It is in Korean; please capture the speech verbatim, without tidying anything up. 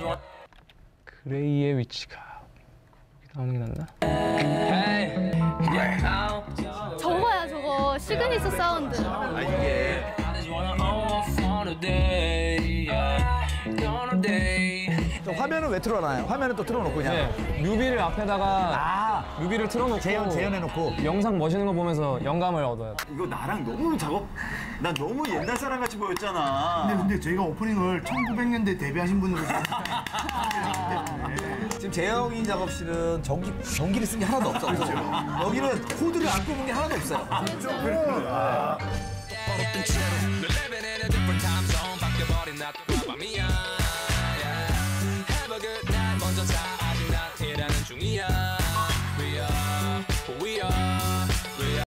그레이의 위치가 나오는 게 낫나? 저거야 저거 시그니처 사운드. 아 이게 또 화면은 왜 틀어놔요? 화면은 또 틀어놓고 그냥. 네, 뮤비를 앞에다가 아, 뮤비를 틀어놓고 재현, 재현해놓고. 영상 멋있는 거 보면서 영감을 얻어요. 이거 나랑 너무 작업 난 너무 옛날 사람 같이 보였잖아. 근데, 근데 저희가 오프닝을 천구백 년대 데뷔하신 분으로 지금 재영이 작업실은 전기, 전기를 쓴 게 하나도 없어. 여기는 코드를 안 꼽은 게 하나도 없어요. 그렇죠.